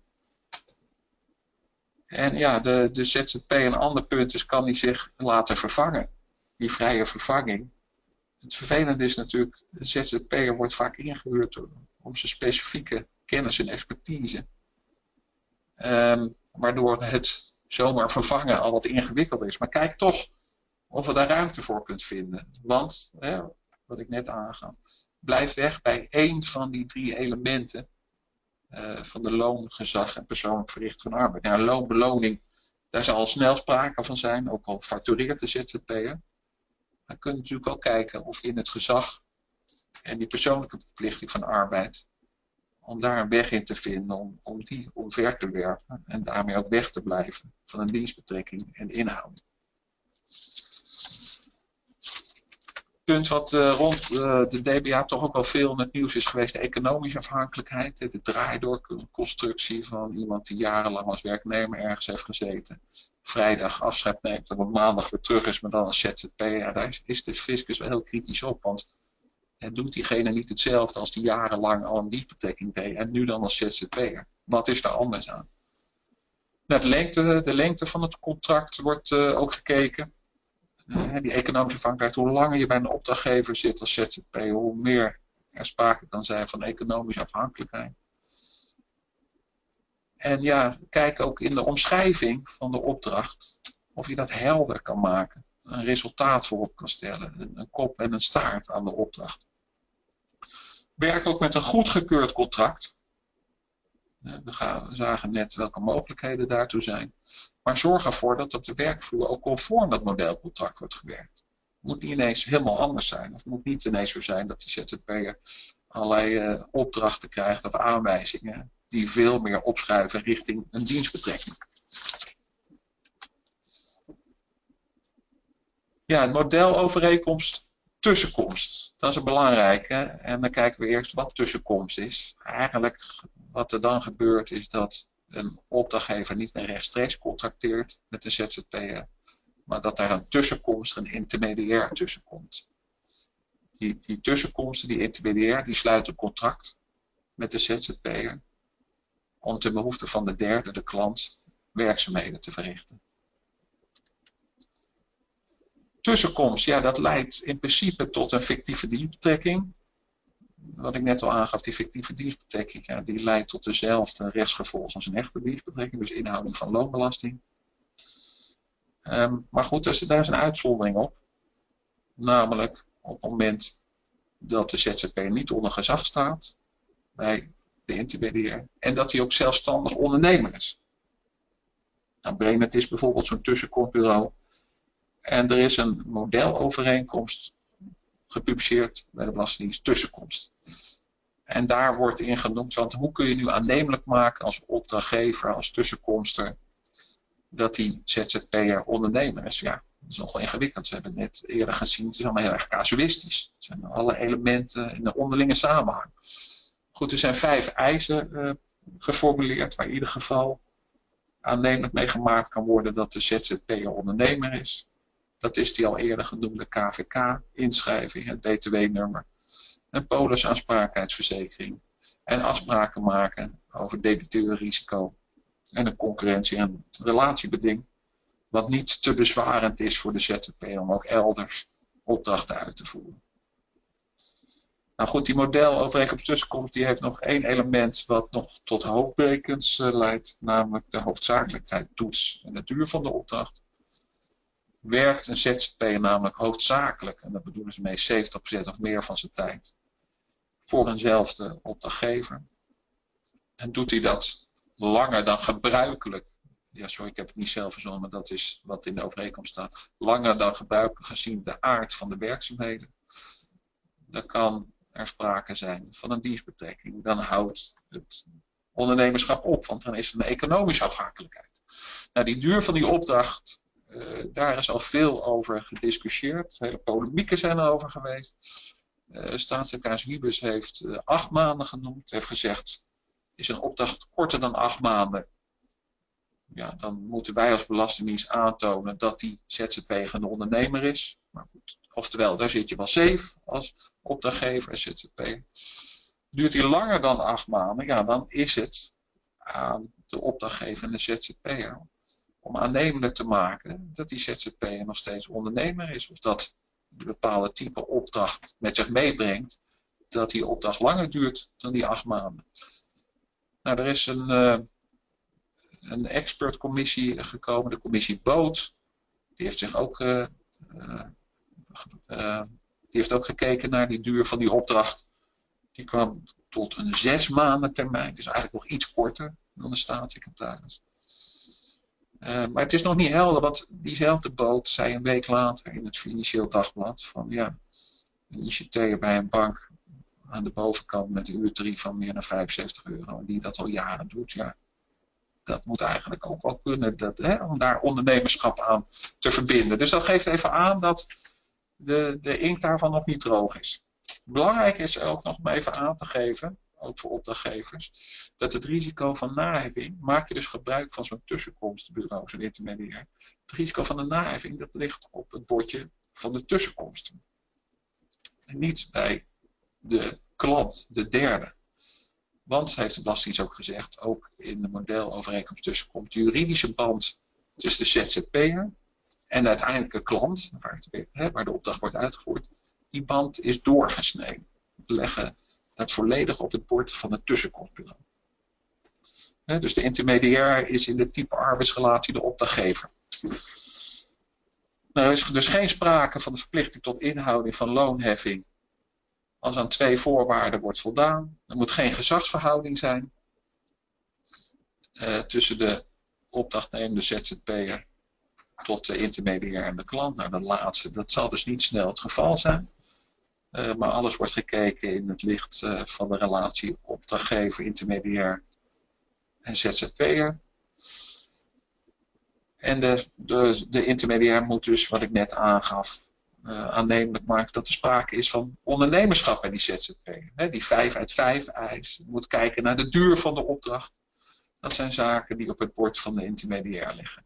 En ja, de, de Z Z P'er, een ander punt is, kan hij zich laten vervangen. Die vrije vervanging. Het vervelende is natuurlijk, de Z Z P'er wordt vaak ingehuurd om zijn specifieke kennis en expertise. Um, waardoor het zomaar vervangen al wat ingewikkeld is. Maar kijk toch of we daar ruimte voor kunt vinden. Want, hè, wat ik net aangaf, blijf weg bij één van die drie elementen uh, van de loon, gezag en persoonlijk verricht van arbeid. Nou, loonbeloning, daar zal al snel sprake van zijn, ook al factureert de Z Z P'er. Dan kun je natuurlijk ook kijken of je in het gezag en die persoonlijke verplichting van arbeid, om daar een weg in te vinden, om, om die omver te werpen en daarmee ook weg te blijven van een dienstbetrekking en inhoud. Punt wat uh, rond uh, de D B A toch ook wel veel in het nieuws is geweest, de economische afhankelijkheid, de draaidoorconstructie van iemand die jarenlang als werknemer ergens heeft gezeten, vrijdag afscheid neemt en op maandag weer terug is, maar dan als Z Z P'er. Ja, daar is de fiscus wel heel kritisch op, want en doet diegene niet hetzelfde als die jarenlang al een dienstbetrekking deed en nu dan als Z Z P'er? Wat is daar anders aan? Nou, de, lengte, de lengte van het contract wordt uh, ook gekeken. Uh, die economische afhankelijkheid, hoe langer je bij een opdrachtgever zit als Z Z P'er, hoe meer er sprake kan zijn van economische afhankelijkheid. En ja, kijk ook in de omschrijving van de opdracht of je dat helder kan maken. Een resultaat voorop kan stellen, een, een kop en een staart aan de opdracht. Werk ook met een goedgekeurd contract. We, gaan, we zagen net welke mogelijkheden daartoe zijn. Maar zorg ervoor dat op de werkvloer ook conform dat modelcontract wordt gewerkt. Het moet niet ineens helemaal anders zijn. Of het moet niet ineens zo zijn dat die Z Z P'er allerlei uh, opdrachten krijgt of aanwijzingen die veel meer opschuiven richting een dienstbetrekking. Ja, het modelovereenkomst tussenkomst. Dat is een belangrijke. En dan kijken we eerst wat tussenkomst is. Eigenlijk wat er dan gebeurt is dat een opdrachtgever niet meer rechtstreeks contracteert met de Z Z P'er, maar dat daar een tussenkomst, een intermediair tussenkomt. Die, die tussenkomsten, die intermediair, die sluit een contract met de Z Z P'er om ten behoeve van de derde, de klant, werkzaamheden te verrichten. Tussenkomst, ja, dat leidt in principe tot een fictieve dienstbetrekking. Wat ik net al aangaf, die fictieve dienstbetrekking, ja, die leidt tot dezelfde rechtsgevolgen als een echte dienstbetrekking, dus inhouding van loonbelasting. Um, maar goed, dus, daar is een uitzondering op. Namelijk op het moment dat de Z Z P'er niet onder gezag staat bij de intermediair en dat hij ook zelfstandig ondernemer is. Nou, Brenet is bijvoorbeeld zo'n tussenkomstbureau. En er is een modelovereenkomst gepubliceerd bij de Belastingdienst tussenkomst. En daar wordt in genoemd, want hoe kun je nu aannemelijk maken als opdrachtgever, als tussenkomster, dat die Z Z P'er ondernemer is? Ja, dat is nogal ingewikkeld. We hebben het net eerder gezien, het is allemaal heel erg casuïstisch. Het zijn alle elementen in de onderlinge samenhang. Goed, er zijn vijf eisen uh, geformuleerd waar in ieder geval aannemelijk mee gemaakt kan worden dat de Z Z P'er ondernemer is. Dat is die al eerder genoemde K V K-inschrijving, het B T W-nummer, een polisaansprakelijkheidsverzekering en afspraken maken over debiteurrisico en een concurrentie- en relatiebeding, wat niet te bezwarend is voor de Z Z P'er om ook elders opdrachten uit te voeren. Nou goed, die modelovereenkomst tussenkomst die heeft nog één element wat nog tot hoofdbrekens uh, leidt, namelijk de hoofdzakelijkheid toets en de duur van de opdracht. Werkt een Z Z P'er namelijk hoofdzakelijk, en dat bedoelen ze mee zeventig procent of meer van zijn tijd, voor eenzelfde opdrachtgever. En doet hij dat langer dan gebruikelijk, ja sorry ik heb het niet zelf verzonnen, maar dat is wat in de overeenkomst staat, langer dan gebruikelijk gezien de aard van de werkzaamheden, dan kan er sprake zijn van een dienstbetrekking. Dan houdt het ondernemerschap op, want dan is er een economische afhankelijkheid. Nou, die duur van die opdracht, uh, daar is al veel over gediscussieerd. Hele polemieken zijn er over geweest. Uh, staatssecretaris Wiebes heeft uh, acht maanden genoemd. Heeft gezegd, is een opdracht korter dan acht maanden, ja, dan moeten wij als Belastingdienst aantonen dat die Z Z P'er een ondernemer is. Maar goed, oftewel, daar zit je wel safe als opdrachtgever en Z Z P'er. Duurt die langer dan acht maanden, ja, dan is het aan de opdrachtgever en de Z Z P'er om aannemelijk te maken dat die Z Z P'er nog steeds ondernemer is. Of dat een bepaalde type opdracht met zich meebrengt, dat die opdracht langer duurt dan die acht maanden. Nou, er is een, uh, een expertcommissie gekomen, de commissie Boot. Die heeft zich ook, uh, uh, uh, die heeft ook gekeken naar die duur van die opdracht. Die kwam tot een zes maanden termijn. Dus eigenlijk nog iets korter dan de staatssecretaris. Uh, maar het is nog niet helder, want diezelfde Boot zei een week later in het Financieel Dagblad van ja, een I C T'er bij een bank aan de bovenkant met een uurtarief van meer dan vijfenzeventig euro en die dat al jaren doet, ja, dat moet eigenlijk ook wel kunnen, dat, hè, om daar ondernemerschap aan te verbinden. Dus dat geeft even aan dat de, de inkt daarvan nog niet droog is. Belangrijk is ook nog om even aan te geven, ook voor opdrachtgevers, dat het risico van naheffing, maak je dus gebruik van zo'n tussenkomstenbureau, zo'n intermediair, het risico van de naheffing, dat ligt op het bordje van de tussenkomsten. En niet bij de klant, de derde. Want, heeft de Belastingdienst ook gezegd, ook in de modelovereenkomst tussenkomst, de juridische band tussen de Z Z P'er en de uiteindelijke klant, waar, het, hè, waar de opdracht wordt uitgevoerd, die band is doorgesneden. We leggen het volledig op het bord van het tussenkomstbureau. Hè, dus de intermediair is in de type arbeidsrelatie de opdrachtgever. Nou, er is dus geen sprake van de verplichting tot inhouding van loonheffing als aan twee voorwaarden wordt voldaan. Er moet geen gezagsverhouding zijn uh, tussen de opdrachtnemende Z Z P'er tot de intermediair en de klant. Nou, dat laatste, dat zal dus niet snel het geval zijn. Uh, maar alles wordt gekeken in het licht uh, van de relatie opdrachtgever, intermediair en Z Z P'er. En de, de, de intermediair moet dus, wat ik net aangaf, Uh, aannemelijk maken dat er sprake is van ondernemerschap bij die Z Z P'er. Die vijf uit vijf eis. Je moet kijken naar de duur van de opdracht. Dat zijn zaken die op het bord van de intermediair liggen.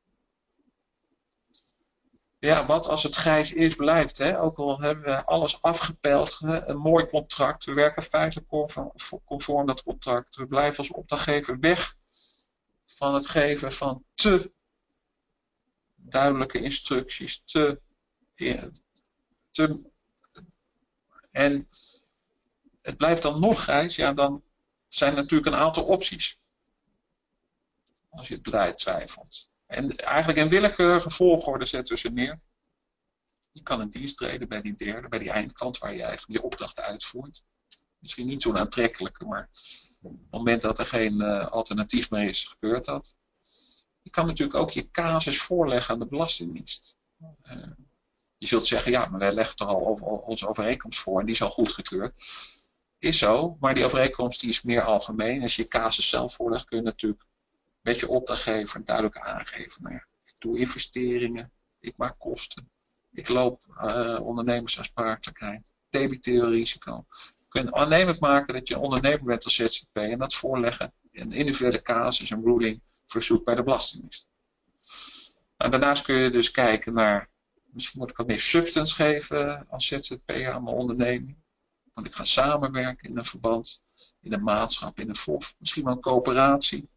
Ja, wat als het grijs eerst blijft. Hè? Ook al hebben we alles afgepeld. Hè? Een mooi contract. We werken feitelijk conform, conform dat contract. We blijven als opdrachtgever weg van het geven van te duidelijke instructies. Te Te, en het blijft dan nog grijs, ja, dan zijn er natuurlijk een aantal opties. Als je het beleid twijfelt. En eigenlijk in willekeurige volgorde zetten we ze neer. Je kan in dienst treden bij die derde, bij die eindklant waar je eigenlijk je opdracht uitvoert. Misschien niet zo'n aantrekkelijke, maar op het moment dat er geen uh, alternatief meer is, gebeurt dat. Je kan natuurlijk ook je casus voorleggen aan de Belastingdienst. Uh, Je zult zeggen, ja, maar wij leggen toch al over, onze overeenkomst voor en die is al goedgekeurd. Is zo, maar die overeenkomst die is meer algemeen. Als je je casus zelf voorlegt, kun je natuurlijk met je opdrachtgever duidelijk aangeven. Nou ja, ik doe investeringen, ik maak kosten, ik loop uh, ondernemersaansprakelijkheid, debiteel risico. Je kunt aannemelijk maken dat je een ondernemer bent als Z Z P en dat voorleggen in een individuele casus, een ruling, verzoek bij de Belastingdienst. Nou, daarnaast kun je dus kijken naar, misschien moet ik wat meer substance geven als Z Z P'er aan mijn onderneming. Moet ik gaan samenwerken in een verband, in een maatschap, in een F O F, misschien wel een coöperatie.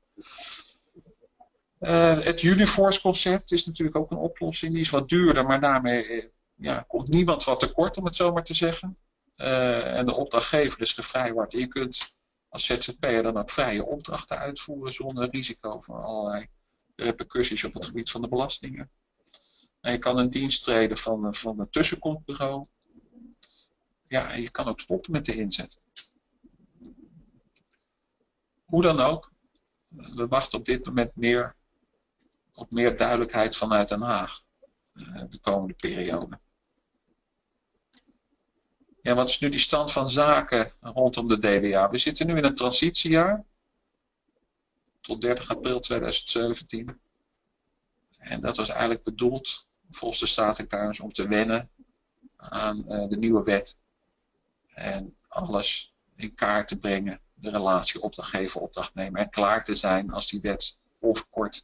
Uh, het Uniforce concept is natuurlijk ook een oplossing. Die is wat duurder, maar daarmee uh, ja, komt niemand wat tekort, om het zo maar te zeggen. Uh, en de opdrachtgever is gevrijwaard. Je kunt als Z Z P'er dan ook vrije opdrachten uitvoeren zonder risico voor allerlei repercussies op het gebied van de belastingen. En je kan in dienst treden van, van een tussenkomstbureau. Ja, en je kan ook stoppen met de inzet. Hoe dan ook, we wachten op dit moment meer op meer duidelijkheid vanuit Den Haag uh, de komende periode. Ja, wat is nu die stand van zaken rondom de D B A? We zitten nu in een transitiejaar tot dertig april tweeduizend zeventien. En dat was eigenlijk bedoeld, volgens de staatssecretaris, om te wennen aan uh, de nieuwe wet. En alles in kaart te brengen, de relatie opdrachtgever-opdrachtnemer. En klaar te zijn als die wet onverkort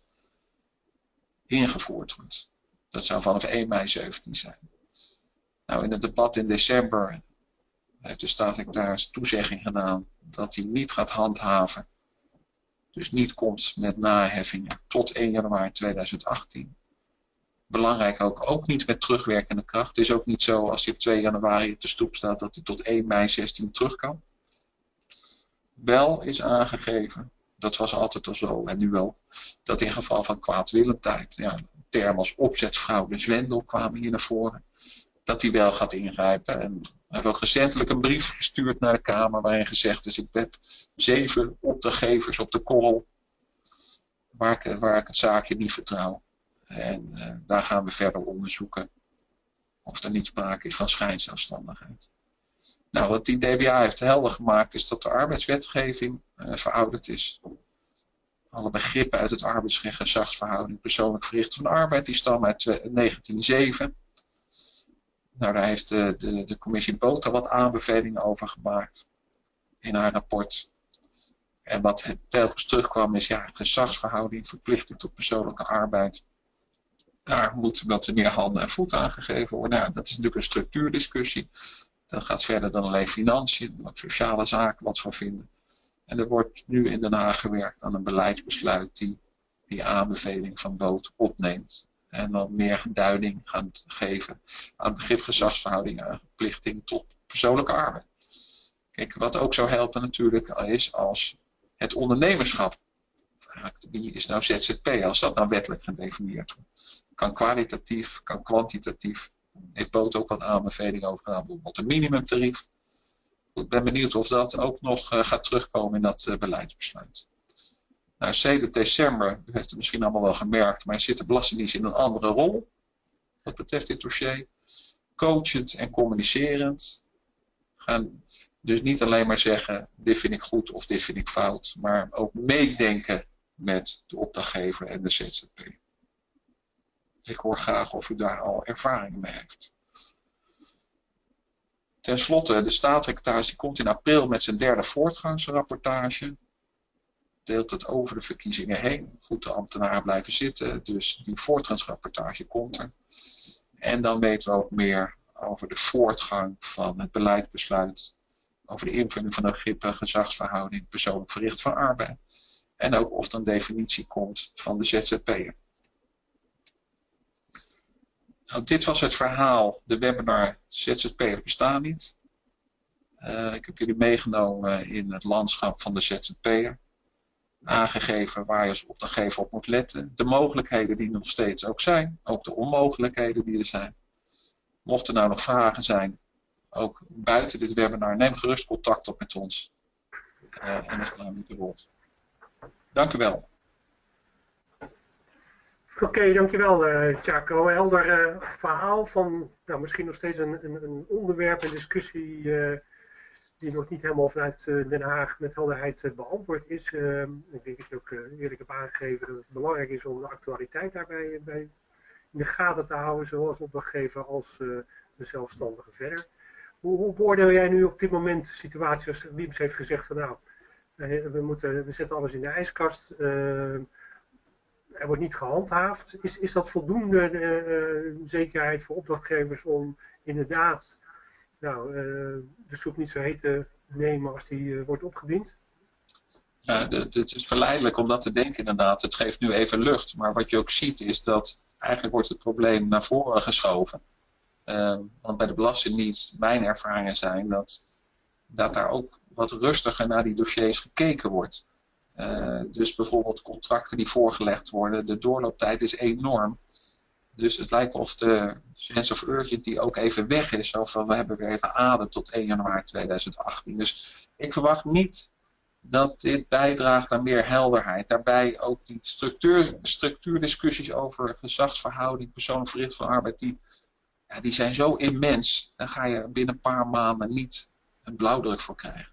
ingevoerd wordt. Dat zou vanaf één mei zeventien zijn. Nou, in het debat in december heeft de staatssecretaris toezegging gedaan dat hij niet gaat handhaven. Dus niet komt met naheffingen tot één januari tweeduizend achttien. Belangrijk ook, ook niet met terugwerkende kracht. Het is ook niet zo als hij op twee januari op de stoep staat dat hij tot één mei zestien terug kan. Wel is aangegeven, dat was altijd al zo en nu wel, dat in geval van kwaadwillendheid, ja, termen als opzetfraude, zwendel kwamen hier naar voren, dat hij wel gaat ingrijpen. En hij heeft ook recentelijk een brief gestuurd naar de Kamer waarin gezegd is: ik heb zeven opdrachtgevers op de korrel waar ik, waar ik het zaakje niet vertrouw. En uh, daar gaan we verder onderzoeken of er niet sprake is van schijnzelfstandigheid. Nou, wat die D B A heeft helder gemaakt is dat de arbeidswetgeving uh, verouderd is. Alle begrippen uit het arbeidsrecht, gezagsverhouding, persoonlijk verrichten van arbeid, die stammen uit negentien zeven. Nou, daar heeft de, de, de commissie Botha wat aanbevelingen over gemaakt in haar rapport. En wat het telkens terugkwam is, ja, gezagsverhouding, verplichting tot persoonlijke arbeid. Daar moet wat meer handen en voeten aan gegeven worden. Nou, dat is natuurlijk een structuurdiscussie. Dat gaat verder dan alleen financiën, ook sociale zaken wat van vinden. En er wordt nu in Den Haag gewerkt aan een beleidsbesluit die die aanbeveling van Botha opneemt. En dan meer duiding gaan geven aan het begrip gezagsverhouding en verplichting tot persoonlijke arbeid. Kijk, wat ook zou helpen natuurlijk is als het ondernemerschap. Wie is nou Z Z P als dat nou wettelijk gedefinieerd wordt? Kan kwalitatief, kan kwantitatief. Heeft Botha ook wat aanbevelingen over gedaan, bijvoorbeeld een minimumtarief. Ik ben benieuwd of dat ook nog uh, gaat terugkomen in dat uh, beleidsbesluit. Nou, sedert december, u heeft het misschien allemaal wel gemerkt, maar zit de Belastingdienst in een andere rol. Wat betreft dit dossier. Coachend en communicerend. Gaan dus niet alleen maar zeggen, dit vind ik goed of dit vind ik fout. Maar ook meedenken met de opdrachtgever en de Z Z P. Ik hoor graag of u daar al ervaring mee heeft. Ten slotte, de staatssecretaris die komt in april met zijn derde voortgangsrapportage. Deelt het over de verkiezingen heen. Goed, de ambtenaren blijven zitten, dus die voortgangsrapportage komt er. En dan weten we ook meer over de voortgang van het beleidsbesluit. Over de invulling van de begrippen gezagsverhouding, persoonlijk verricht van arbeid. En ook of er een definitie komt van de Z Z P'er. Nou, dit was het verhaal, de webinar Z Z P'er bestaan niet. Uh, ik heb jullie meegenomen in het landschap van de Z Z P'er. Aangegeven waar je als opdrachtgever op moet letten. De mogelijkheden die er nog steeds ook zijn. Ook de onmogelijkheden die er zijn. Mochten er nou nog vragen zijn, ook buiten dit webinar, neem gerust contact op met ons. Uh, en dan slaan we de rond. Dank u wel. Oké, okay, dankjewel uh, Tjako. Helder uh, verhaal van nou, misschien nog steeds een, een, een onderwerp en discussie uh, die nog niet helemaal vanuit uh, Den Haag met helderheid uh, beantwoord is. Uh, ik denk dat je ook uh, eerlijk hebt aangegeven dat het belangrijk is om de actualiteit daarbij bij in de gaten te houden, zowel als opdrachtgever als uh, de zelfstandige verder. Hoe, hoe beoordeel jij nu op dit moment de situatie als Wiebes heeft gezegd van nou, uh, we, moeten, we zetten alles in de ijskast. Uh, Er wordt niet gehandhaafd. Is, is dat voldoende uh, zekerheid voor opdrachtgevers om inderdaad nou, uh, de soep niet zo heet te nemen als die uh, wordt opgediend? Ja, het is verleidelijk om dat te denken inderdaad. Het geeft nu even lucht. Maar wat je ook ziet is dat eigenlijk wordt het probleem naar voren geschoven. Uh, want bij de Belastingdienst, mijn ervaringen zijn dat, dat daar ook wat rustiger naar die dossiers gekeken wordt. Uh, dus bijvoorbeeld contracten die voorgelegd worden, de doorlooptijd is enorm. Dus het lijkt of de sense of urgency ook even weg is. Of we hebben weer even adem tot één januari tweeduizend achttien. Dus ik verwacht niet dat dit bijdraagt aan meer helderheid. Daarbij ook die structuur, structuurdiscussies over gezagsverhouding, persoonlijk verricht van arbeid, die, ja, die zijn zo immens. Daar ga je binnen een paar maanden niet een blauwdruk voor krijgen.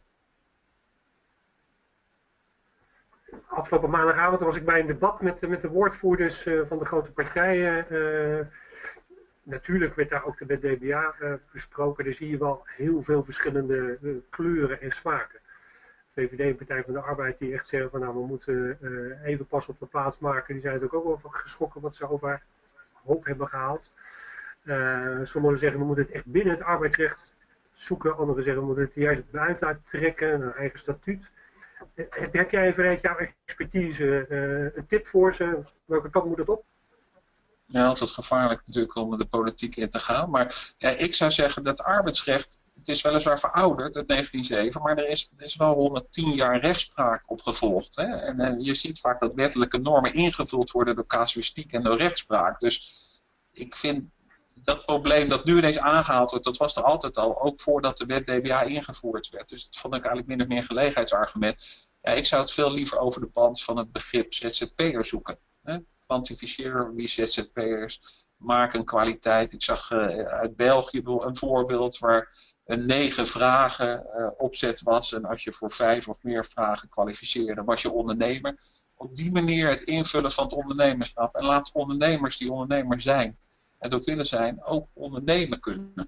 Afgelopen maandagavond was ik bij een debat met, met de woordvoerders uh, van de grote partijen. Uh, natuurlijk werd daar ook de wet D B A uh, besproken. Daar zie je wel heel veel verschillende uh, kleuren en smaken. V V D en Partij van de Arbeid die echt zeggen van nou we moeten uh, even pas op de plaats maken. Die zijn natuurlijk ook wel geschrokken wat ze over hoop hebben gehaald. Uh, sommigen zeggen we moeten het echt binnen het arbeidsrecht zoeken. Anderen zeggen we moeten het juist buiten trekken, een eigen statuut. Heb jij vanuit jouw expertise uh, een tip voor ze? Welke kant moet het op? Ja, altijd gevaarlijk natuurlijk om de politiek in te gaan. Maar ja, ik zou zeggen dat arbeidsrecht, het is weliswaar verouderd uit negentien zeven, maar er is, er is wel honderdtien jaar rechtspraak op gevolgd. Hè? En uh, je ziet vaak dat wettelijke normen ingevuld worden door casuïstiek en door rechtspraak. Dus ik vind dat probleem dat nu ineens aangehaald wordt, dat was er altijd al, ook voordat de wet D B A ingevoerd werd. Dus dat vond ik eigenlijk min of meer een gelegenheidsargument. Ja, ik zou het veel liever over de band van het begrip Z Z P'er zoeken. Hè? Kwantificeren wie Z Z P'ers maken kwaliteit. Ik zag uh, uit België een voorbeeld waar een negen vragen uh, opzet was. En als je voor vijf of meer vragen kwalificeerde, was je ondernemer. Op die manier het invullen van het ondernemerschap. En laat ondernemers die ondernemer zijn en ook willen zijn, ook ondernemen kunnen.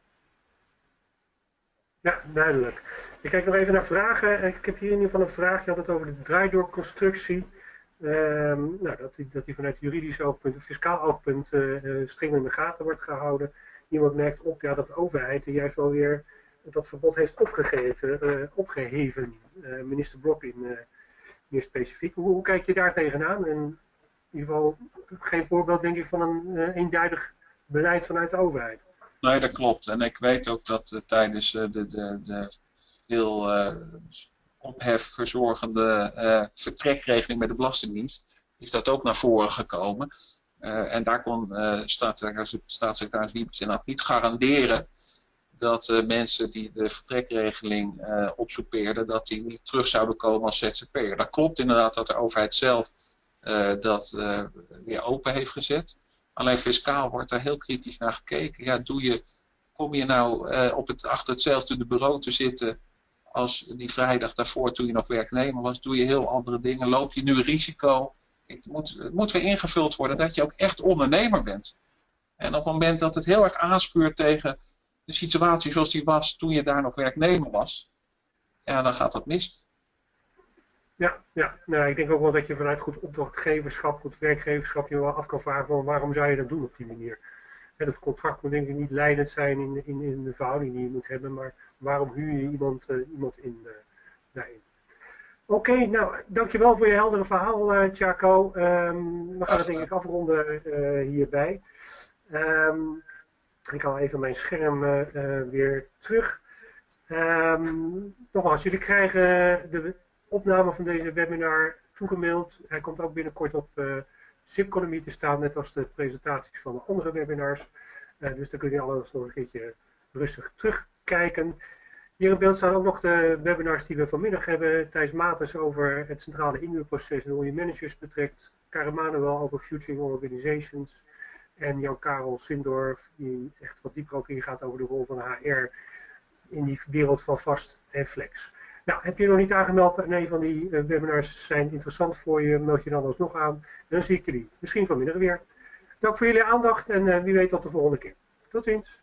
Ja, duidelijk. Ik kijk nog even naar vragen. Ik heb hier in ieder geval een vraag. Je had het over de draaidoorconstructie. Um, nou, dat, die, dat die vanuit juridisch oogpunt, of fiscaal oogpunt, uh, streng in de gaten wordt gehouden. Iemand merkt op ja, dat de overheid er juist wel weer dat verbod heeft opgegeven, uh, opgeheven. Uh, minister Blok in uh, meer specifiek. Hoe, hoe kijk je daar tegenaan? En in ieder geval geen voorbeeld denk ik van een uh, eenduidig beleid vanuit de overheid. Nee, dat klopt. En ik weet ook dat uh, tijdens uh, de, de, de veel uh, ophef verzorgende uh, vertrekregeling bij de Belastingdienst is dat ook naar voren gekomen. Uh, en daar kon uh, staatssecretaris, staatssecretaris Wiebes inderdaad niet garanderen dat uh, mensen die de vertrekregeling uh, opsoepeerden, dat die niet terug zouden komen als Z Z P'er. Dat klopt inderdaad dat de overheid zelf uh, dat uh, weer open heeft gezet. Alleen fiscaal wordt er heel kritisch naar gekeken. Ja, doe je, kom je nou uh, op het, achter hetzelfde bureau te zitten als die vrijdag daarvoor toen je nog werknemer was? Doe je heel andere dingen? Loop je nu risico? Het moet, het moet weer ingevuld worden dat je ook echt ondernemer bent. En op het moment dat het heel erg aanschuurt tegen de situatie zoals die was toen je daar nog werknemer was, ja, dan gaat dat mis. Ja, ja. Nou, ik denk ook wel dat je vanuit goed opdrachtgeverschap, goed werkgeverschap je wel af kan vragen van waarom zou je dat doen op die manier. En het contract moet denk ik niet leidend zijn in, in, in de verhouding die je moet hebben, maar waarom huur je iemand, uh, iemand in, uh, daarin. Oké, okay, nou dankjewel voor je heldere verhaal, uh, Tjako. Um, we gaan het denk ik afronden uh, hierbij. Um, ik haal even mijn scherm uh, uh, weer terug. Um, nogmaals, jullie krijgen de opname van deze webinar toegemaild. Hij komt ook binnenkort op uh, Zipconomy te staan, net als de presentaties van de andere webinars. Uh, dus dan kun je alles nog een keertje rustig terugkijken. Hier in beeld staan ook nog de webinars die we vanmiddag hebben. Thijs Maartens over het centrale inhuurproces en hoe je managers betrekt. Karen Manuel over Futuring Organizations. En Jan-Karel Sindorf, die echt wat dieper ook ingaat over de rol van H R in die wereld van vast en flex. Nou, heb je nog niet aangemeld en een van die uh, webinars zijn interessant voor je, meld je dan alsnog aan. En dan zie ik jullie misschien vanmiddag weer. Dank voor jullie aandacht en uh, wie weet tot de volgende keer. Tot ziens.